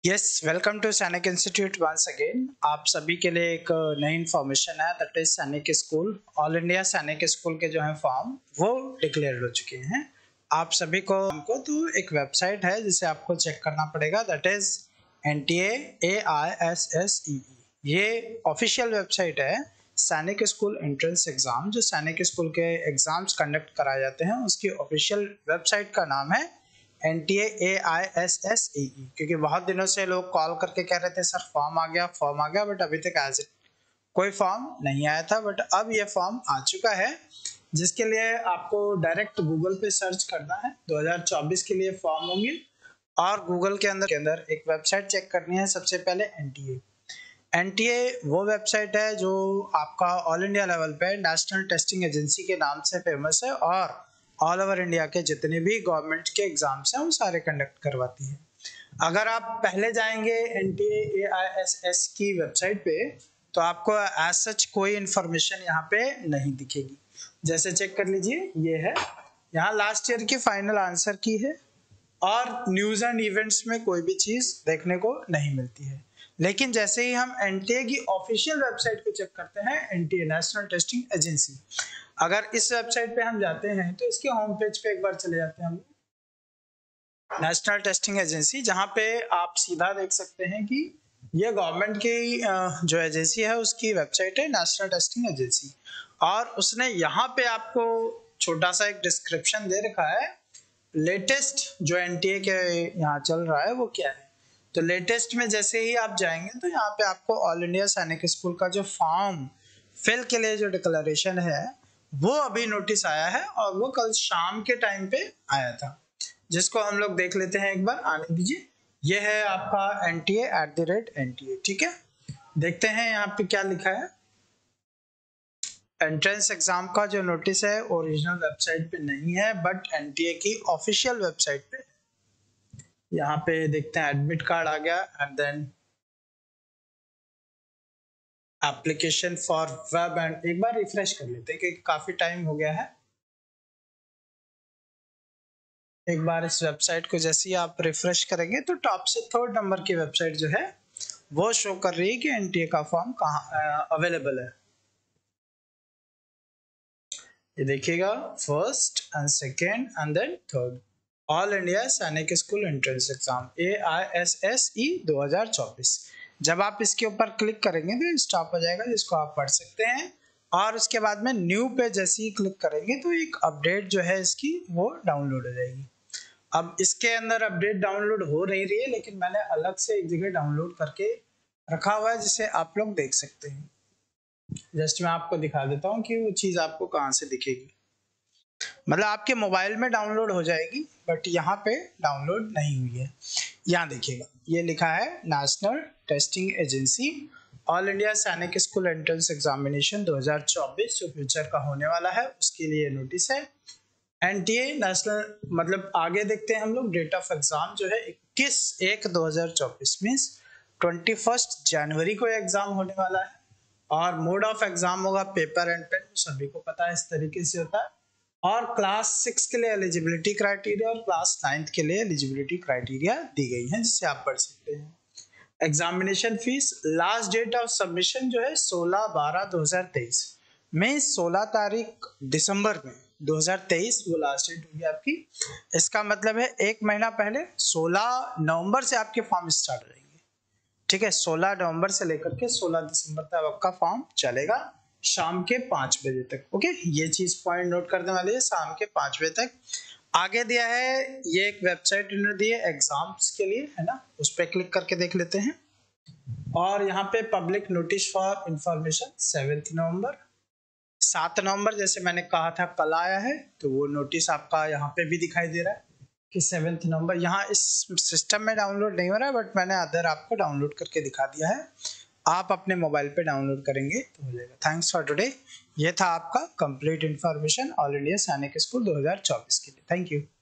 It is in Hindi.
Yes, welcome to Sainik institute once again. आप सभी के लिए एक नई इन्फॉर्मेशन है, that is Sainik school. All India Sainik school के जो है फॉर्म वो डिक्लेयर हो चुके हैं। आप सभी को तो एक वेबसाइट है जिसे आपको चेक करना पड़ेगा, दैट इज NTA-AISSEE। ये ऑफिशियल वेबसाइट है सैनिक स्कूल एंट्रेंस एग्जाम। जो सैनिक स्कूल के एग्जाम्स कंडक्ट कराए जाते हैं उसकी ऑफिशियल वेबसाइट का नाम है NTA-AISSEE। क्योंकि बहुत दिनों से लोग कॉल करके कह रहे थे सर फॉर्म आ गया, बट अभी तक एज कोई फॉर्म नहीं आया था। बट अब ये फॉर्म आ चुका है, जिसके लिए आपको डायरेक्ट गूगल पे सर्च करना है। 2024 के लिए फॉर्म होंगे और गूगल के अंदर एक वेबसाइट चेक करनी है। सबसे पहले NTA वो वेबसाइट है जो आपका ऑल इंडिया लेवल पे नेशनल टेस्टिंग एजेंसी के नाम से फेमस है और ऑल ओवर इंडिया के जितने भी गवर्नमेंट के एग्जाम्स हैं वो सारे कंडक्ट करवाती है। अगर आप पहले जाएंगे NTA-AISS की वेबसाइट पे तो आपको एज सच कोई इंफॉर्मेशन यहाँ पे नहीं दिखेगी। जैसे चेक कर लीजिए, ये है, यहाँ लास्ट ईयर की फाइनल आंसर की है और न्यूज एंड इवेंट्स में कोई भी चीज देखने को नहीं मिलती है। लेकिन जैसे ही हम NTA की ऑफिशियल वेबसाइट को चेक करते हैं, NTA नेशनल टेस्टिंग एजेंसी, अगर इस वेबसाइट पे हम जाते हैं तो इसके होम पेज पे एक बार चले जाते हैं हम नेशनल टेस्टिंग एजेंसी, जहां पे आप सीधा देख सकते हैं कि ये गवर्नमेंट की जो एजेंसी है उसकी वेबसाइट है नेशनल टेस्टिंग एजेंसी। और उसने यहाँ पे आपको छोटा सा एक डिस्क्रिप्शन दे रखा है, लेटेस्ट जो NTA के यहाँ चल रहा है वो क्या है। तो लेटेस्ट में जैसे ही आप जाएंगे तो यहाँ पे आपको ऑल इंडिया सैनिक स्कूल का जो फॉर्म फिल के लिए जो डिक्लेरेशन है वो अभी नोटिस आया है और वो कल शाम के टाइम पे आया था, जिसको हम लोग देख लेते हैं। एक बार आने दीजिए। ये है आपका NTA@NTA। ठीक है, देखते हैं यहाँ पे क्या लिखा है। एंट्रेंस एग्जाम का जो नोटिस है ओरिजिनल वेबसाइट पे नहीं है, बट NTA की ऑफिशियल वेबसाइट पे यहाँ पे देखते हैं। एडमिट कार्ड आ गया and then application for web, and एक बार रिफ्रेश कर लेते हैं क्योंकि काफी टाइम हो गया है। एक बार इस वेबसाइट को जैसे ही आप रिफ्रेश करेंगे तो टॉप से थर्ड नंबर की वेबसाइट जो है वो शो कर रही है कि NTA का फॉर्म कहाँ अवेलेबल है। ये देखिएगा, first and second and then third, all India Sainik school entrance exam AISSE 2024। जब आप इसके ऊपर क्लिक करेंगे तो स्टॉप हो जाएगा, जिसको आप पढ़ सकते हैं। और उसके बाद में न्यू पे जैसे ही क्लिक करेंगे तो एक अपडेट जो है इसकी वो डाउनलोड हो जाएगी। अब इसके अंदर अपडेट डाउनलोड हो नहीं रही है, लेकिन मैंने अलग से एक जगह डाउनलोड करके रखा हुआ है जिसे आप लोग देख सकते हैं। जस्ट मैं आपको दिखा देता हूँ कि वो चीज़ आपको कहाँ से दिखेगी। मतलब आपके मोबाइल में डाउनलोड हो जाएगी, बट यहाँ पे डाउनलोड नहीं हुई है। यहाँ देखिएगा, ये लिखा है national testing agency all India Sainik school entrance examination 2024 जो फ्यूचर का होने वाला है उसके लिए नोटिस है। NTA नेशनल, मतलब आगे देखते हैं हम लोग। डेट ऑफ एग्जाम जो है 21/1/2024 मीन्स 21 जनवरी को एग्जाम होने वाला है। और मोड ऑफ एग्जाम होगा पेपर एंड पेन, सभी को पता है इस तरीके से होता है। और क्लास 6 के लिए एलिजिबिलिटी क्राइटेरिया और क्लास 9 के लिए एलिजिबिलिटी क्राइटेरिया दी गई है, जिससे आप पढ़ सकते हैं। Examination fees, last date of submission जो है 16/12/2023 में, 16 तारीख दिसंबर में 2023 वो लास्ट डेट होगी आपकी। इसका मतलब है एक महीना पहले 16 नवंबर से आपके फॉर्म स्टार्ट हो जाएंगे। ठीक है, 16 नवंबर से लेकर के 16 दिसंबर तक आपका फॉर्म चलेगा शाम के 5 बजे तक। ओके, ये चीज पॉइंट नोट करने वाली है, शाम के 5 बजे तक। आगे दिया है, ये एक वेबसाइट इन्होंने दी है एग्जाम्स के लिए, है ना, उस पर क्लिक करके देख लेते हैं। और यहाँ पे पब्लिक नोटिस फॉर इंफॉर्मेशन 7 नवंबर, 7 नवंबर जैसे मैंने कहा था कल आया है, तो वो नोटिस आपका यहाँ पे भी दिखाई दे रहा है कि 7 नवंबर। यहाँ इस सिस्टम में डाउनलोड नहीं हो रहा है, बट मैंने अदर आपको डाउनलोड करके दिखा दिया है। आप अपने मोबाइल पे डाउनलोड करेंगे तो हो जाएगा। Thanks for today. ये था आपका complete information all India Sainik school 2024 के लिए। Thank you.